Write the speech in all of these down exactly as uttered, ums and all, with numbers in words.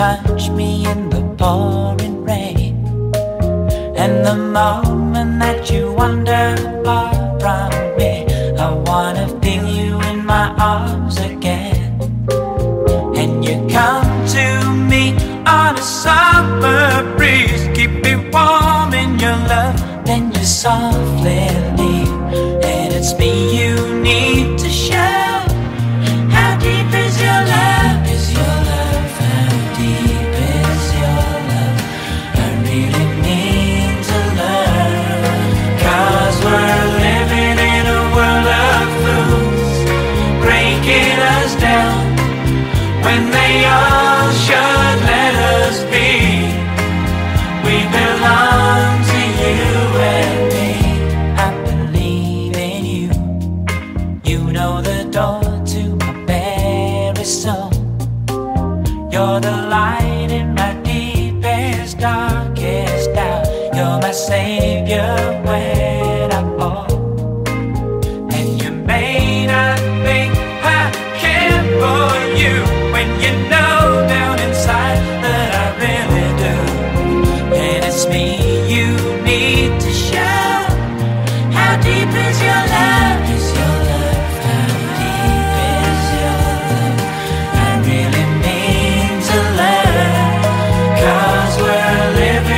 touch me in the pouring rain, and the moment that you wander far from me, I wanna feel you in my arms again. And you come to me on a summer breeze, keep me warm in your love, then you softly leave. And it's me you need to show. How deep is your love? Is your love? How deep is your love? I really need to learn. Cause we're living in a world of fools, breaking us down when they all should let us be. We belong to you and me. I believe in you. You know the door to my very soul. You're the light in my deepest, darkest doubt. You're my savior when I fall. And you may not think I care for you, when you know down inside that I really do. And it's me you need to show. How deep is your love? Is your love? How deep is your love? I really mean to learn. Cause we're living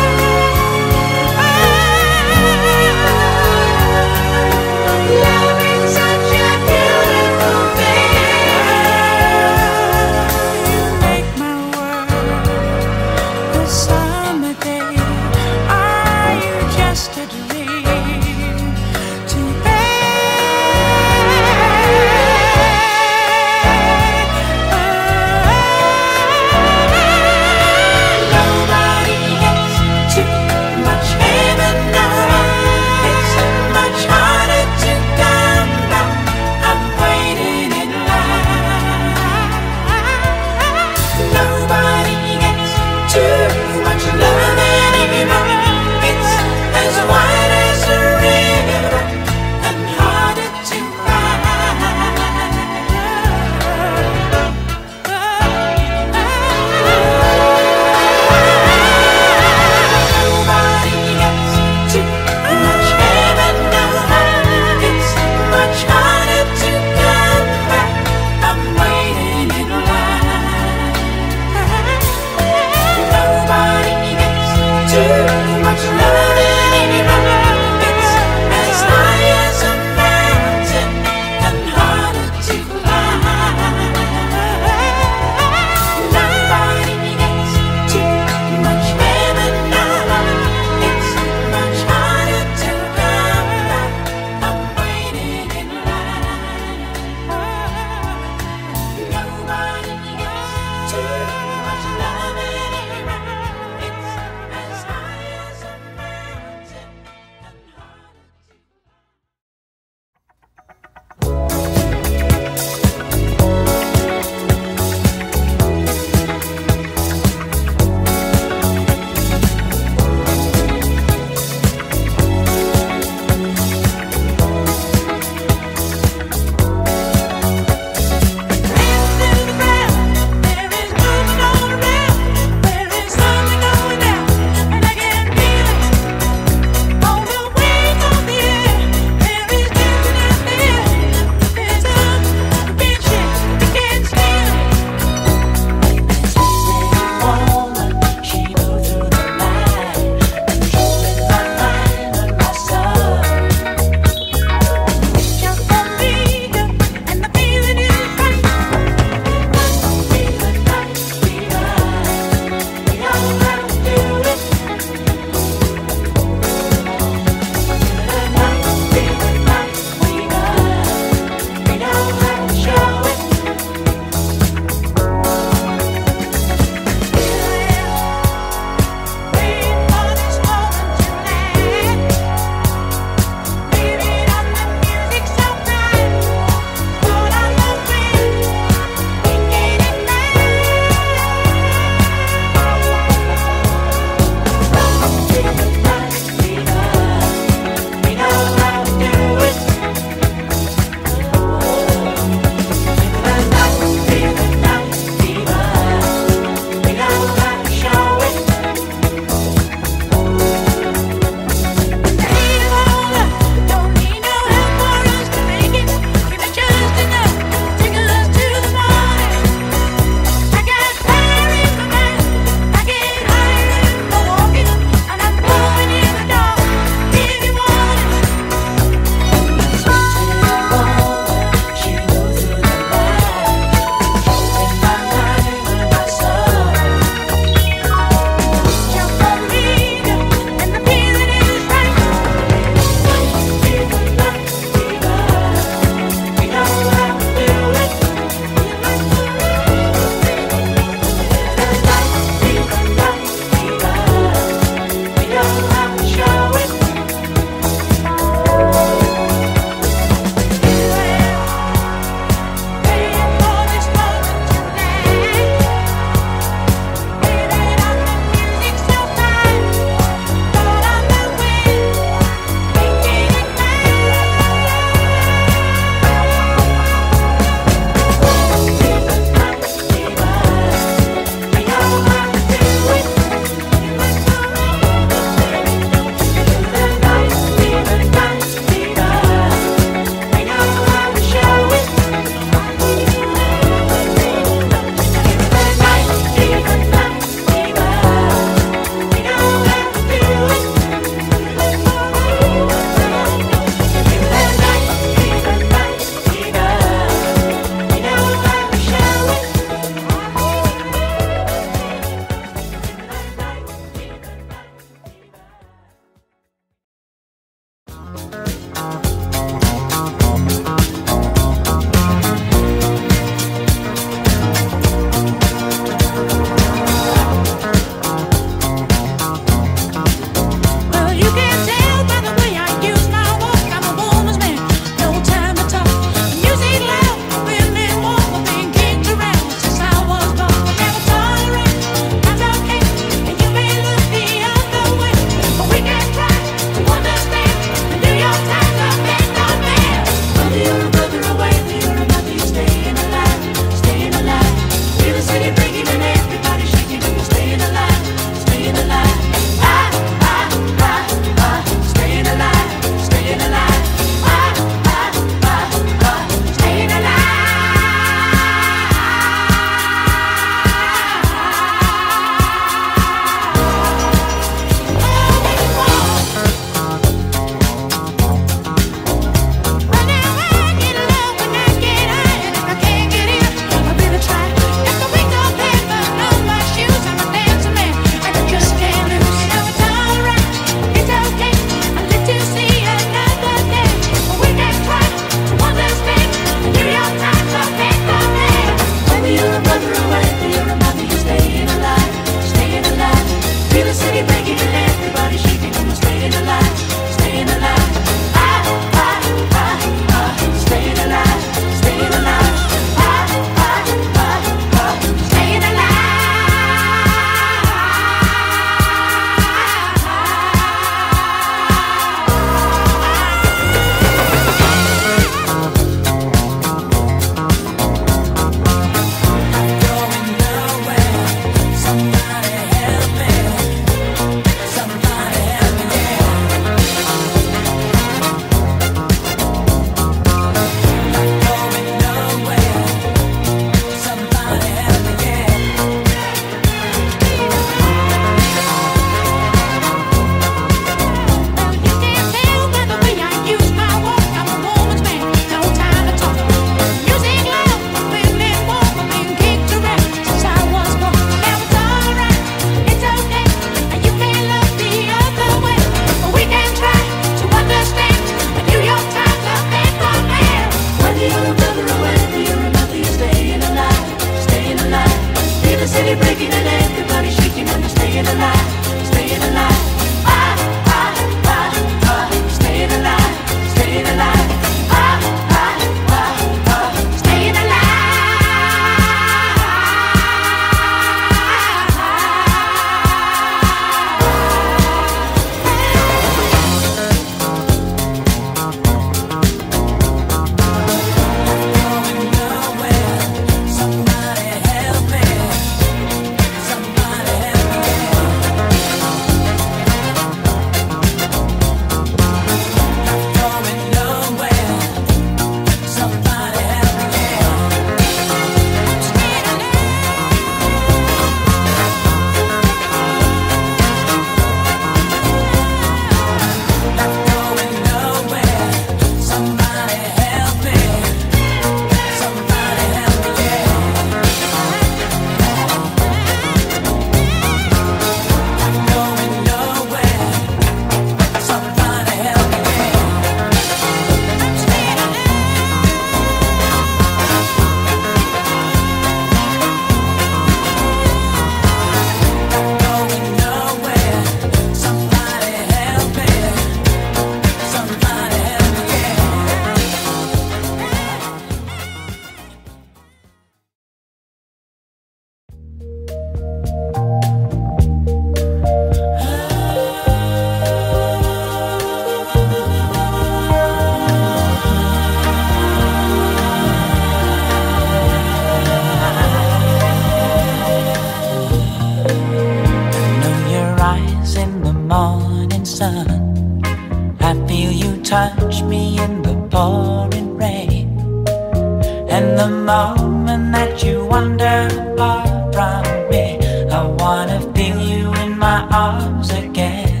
touch me in the pouring rain, and the moment that you wander far from me, I wanna feel you in my arms again.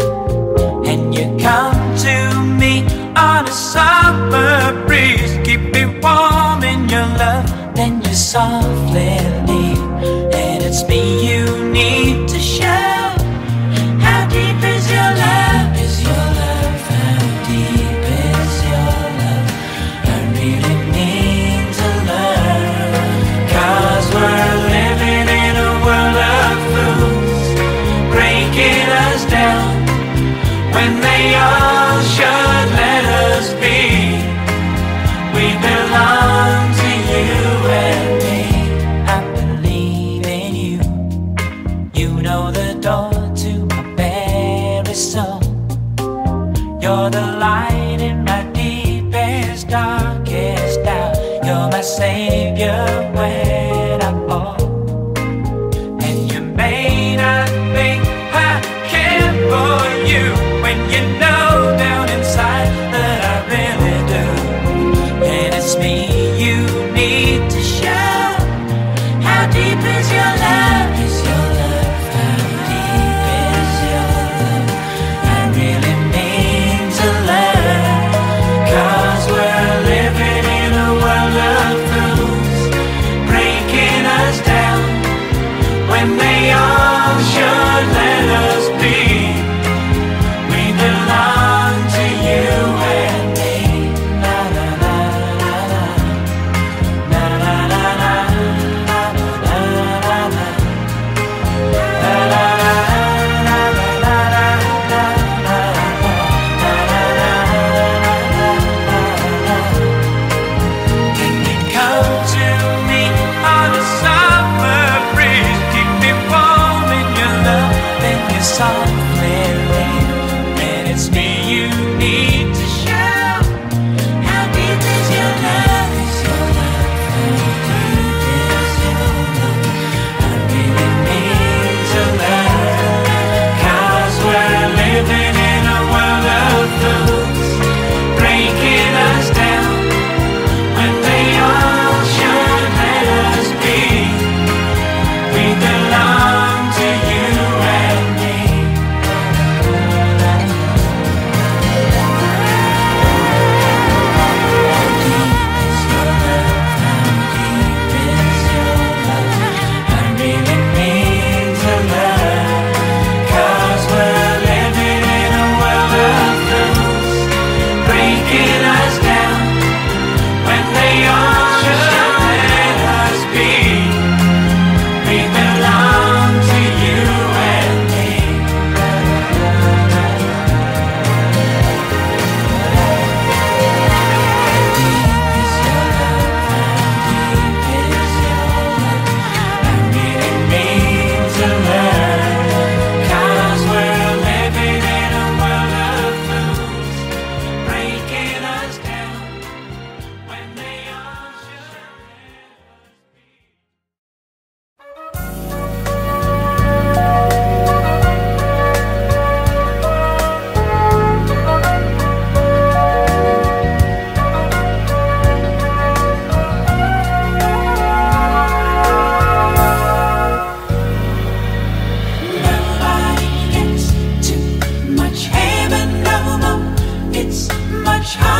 And you come to me on a summer breeze, keep me warm in your love, then you softly leave, and it's me you need to show. How deep is your love? Is your love? How deep is your love? I really need to learn, 'cause we're living in a world of fools, breaking us down when they all should let us be. We belong to you and me. I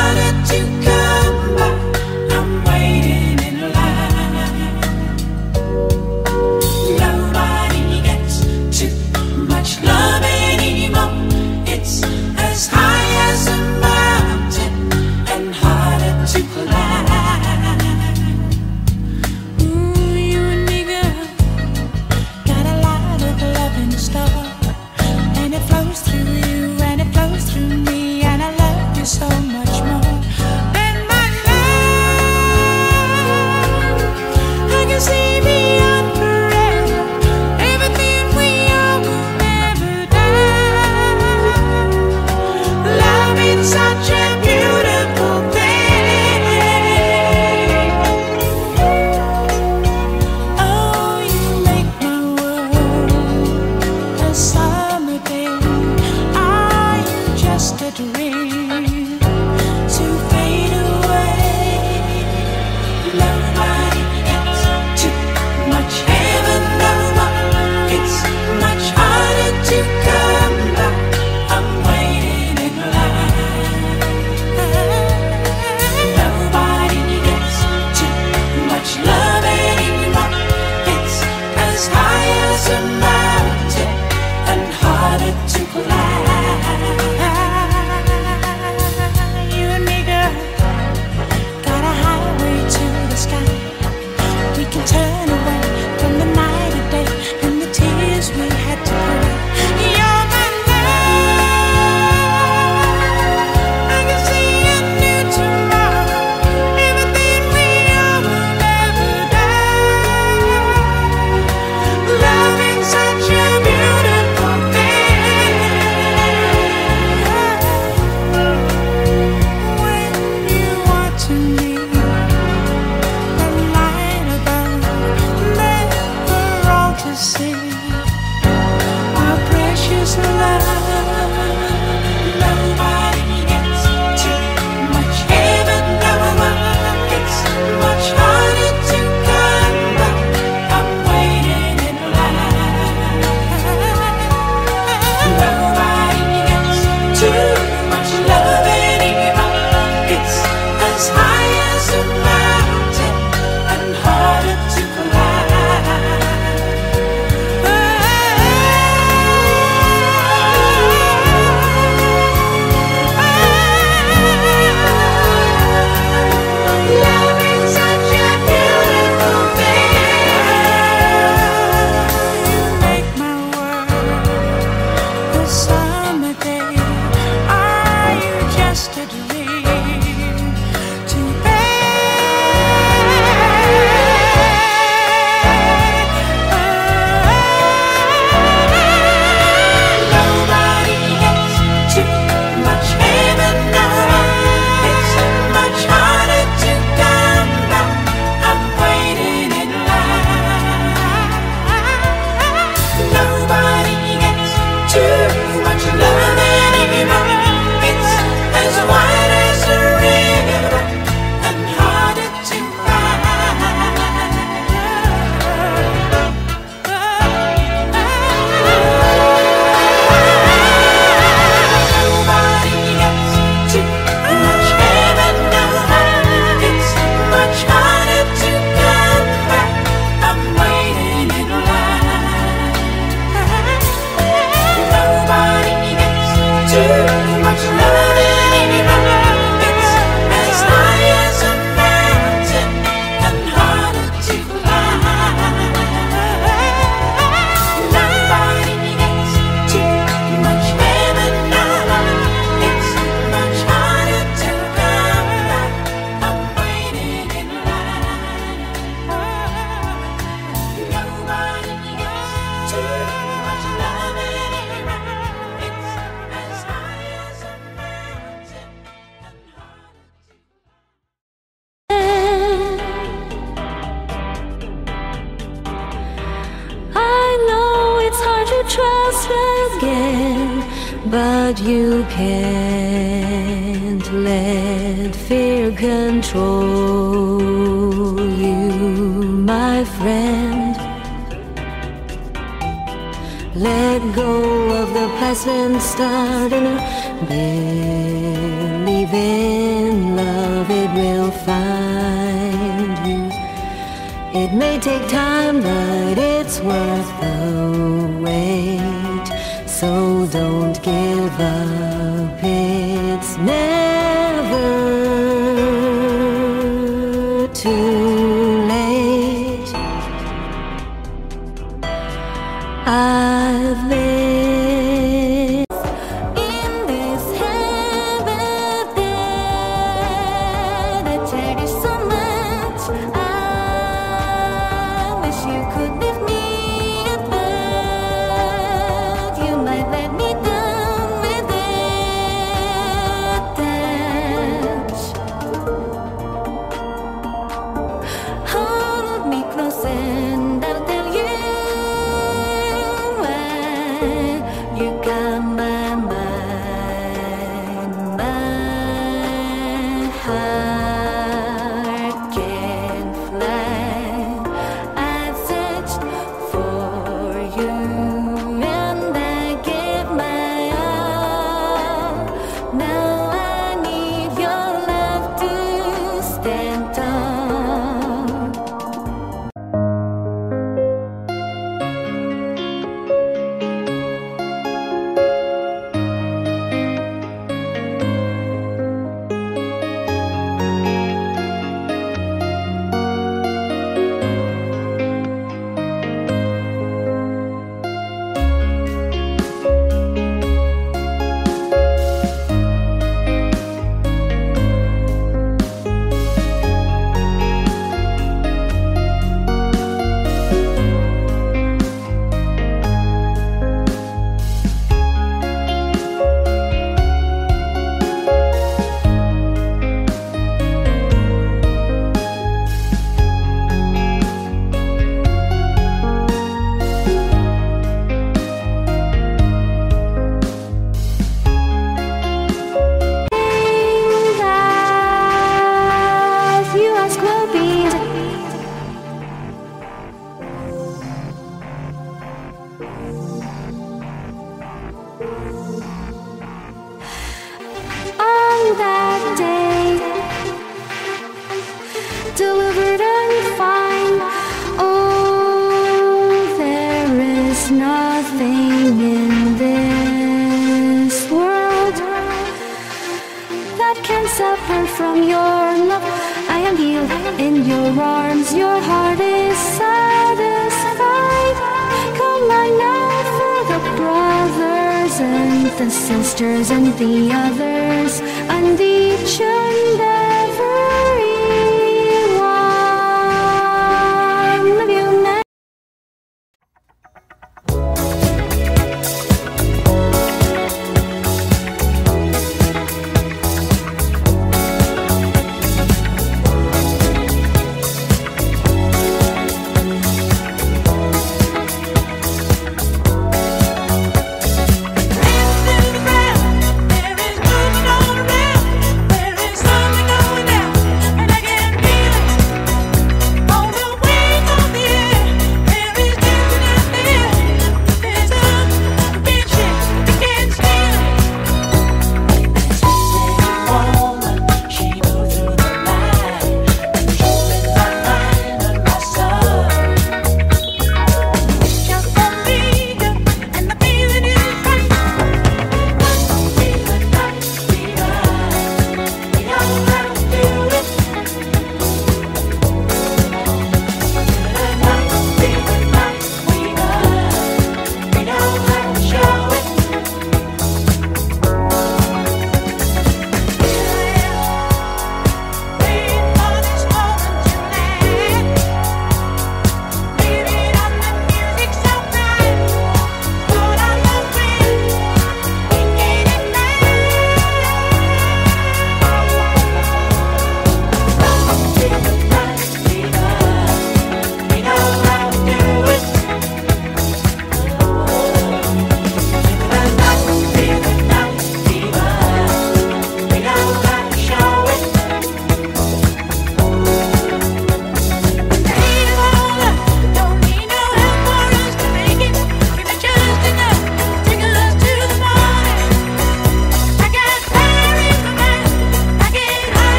harder to come by. I'm waiting in line. Nobody gets too much love anymore. It's as high as a mountain and harder to climb. Ooh, you and me, girl, got a lot of love in store, and it flows through you and it flows through me, and I love you so much more than my love. I can see beyond forever, everything we are will never die. Love is such a beautiful thing. Oh, you make my world a summer day. Are you just a dream to fade away? Nobody gets too much heaven over. It's much harder to come by. I'm waiting in line. Nobody gets too much love anymore. It's as high as a mountain and harder to climb. You and me, girl, got a highway to the sky. We can turn away from the night and day and the tears we had to cry. You're my love. I can see a new tomorrow. Everything we are will never die. Love is such a beautiful thing. When you are to me, the light above, never all to see. Our precious love. Nobody gets too much heaven over. It's much harder to come by. I'm waiting in line. Nobody gets too much love anymore. It's as high as a mountain and harder to Love is such a beautiful thing. You make my world a summer day. Are you just a dream to Nobody gets too much heaven over. It's much harder to come by. I'm waiting in line. Nobody gets too much love anymore. It's as wide as a river and harder to Nobody gets too much heaven over. It's much harder to come by. I'm waiting in line. Nobody gets too much love anymore. It's as high as a mountain and harder to climb. Nobody gets too much heaven over. It's much harder to come by. I'm waiting in line. Nobody gets too much love anymore. It's as high as a mountain and harder to I know it's hard to trust again, but you can't let fear control you, my friend. Let go of the past and start and believe in love, it will find you. It may take time, but it's worth the wait. So don't give up, it's never too late. I've lived in this heaven that I cherish so much. I wish you could lift me above. You might let me down with that touch. Hold me close and I'll tell you why you got my mind. My heart can fly. I've searched for you and I gave my all. Now I need your love to stand tall. That you ask will be on that day, delivered and fine. Oh, there is nothing in this world that can separate from your love. I am healed in your arms, your heart is satisfied. Come on now for the brothers and the sisters and the others.